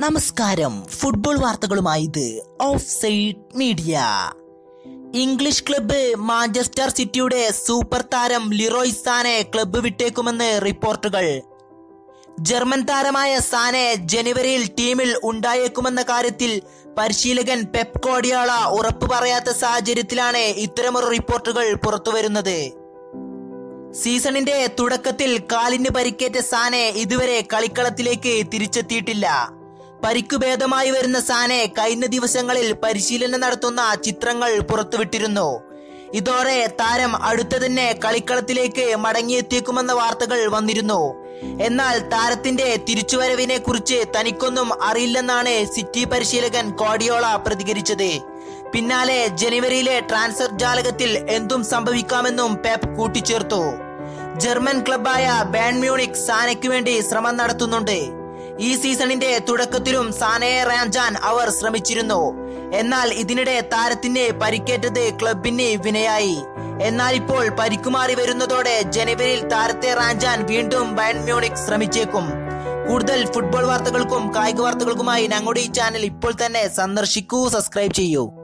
നമസ്കാരം. ഫുട്ബോൾ വാർത്തകളുമായി ഇത് Off Side Media. English club Manchester സിറ്റിയുടെ സൂപ്പർ താരം ലിറോയ് സാനെ ക്ലബ്ബ് വിട്ടേക്കുമെന്ന് റിപ്പോർട്ടുകൾ. ജർമ്മൻ താരമായ സാനെ ജനുവരിയിൽ ടീമിൽ ഉണ്ടായേക്കുമെന്ന കാര്യത്തിൽ പരിശീലകൻ പെപ് ഗാർഡിയോള ഉറപ്പു പറയാത്ത സാഹചര്യത്തിലാണ് ഇത്തരമൊരു റിപ്പോർട്ടുകൾ പുറത്തുവരുന്നത്. സീസണിന്റെ തുടക്കത്തിൽ കാലിന് പരിക്കേറ്റ സാനെ ഇതുവരെ കളിക്കളത്തിലേക്ക് തിരിച്ചെത്തിയിട്ടില്ല. പരിക്കു ഭേദമായി വരുന്ന സാനെ കഴിഞ്ഞ ദിവസങ്ങളിൽ പരിശീലനം നടത്തുന്ന ചിത്രങ്ങൾ പുറത്തുവിട്ടിരുന്നു. ഇതോടെ താരം അടുത്ത തന്നെ കളിക്കളത്തിലേക്ക് മടങ്ങിയെത്തിയേക്കുമെന്ന വാർത്തകൾ വന്നിരുന്നു. എന്നാൽ താരത്തിന്റെ തിരിച്ചുവരവിനെ കുറിച്ച് തനിക്കൊന്നും അറിയില്ലെന്നാണ് സിറ്റി പരിശീലകൻ ഗാർഡിയോള പ്രതികരിച്ചത്. പിന്നാലെ ജനുവരിയിലെ ട്രാൻസ്ഫർ ജാലകത്തിൽ എന്തും സംഭവിക്കാമെന്നും പെപ് കൂട്ടിച്ചേർത്തു. ജർമ്മൻ ക്ലബായ ബയൺ മ്യൂണിക് സാനയ്ക്ക് വേണ്ടി ശ്രമം നടത്തുന്നുണ്ട്. ഈ സീസണിന്റെ തുടക്കത്തിലും സാനയെ റാഞ്ചാൻ അവർ ശ്രമിച്ചിരുന്നു. എന്നാൽ ഇതിനിടെ താരത്തിന് പരിക്കേറ്റത് ക്ലബിന് വിനയായി. എന്നാൽ ഇപ്പോൾ പരിക്കുമാറി വരുന്നതോടെ ജനുവരിയിൽ താരത്തെ റാഞ്ചാൻ വീണ്ടും ബയൺ മ്യൂണിക് ശ്രമിച്ചേക്കും. കൂടുതൽ ഫുട്ബോൾ വാർത്തകൾക്കും കായിക വാർത്തകൾക്കുമായി ഞങ്ങളുടെ ഈ ചാനൽ ഇപ്പോൾ തന്നെ സന്ദർശിക്കൂ, സബ്സ്ക്രൈബ് ചെയ്യൂ.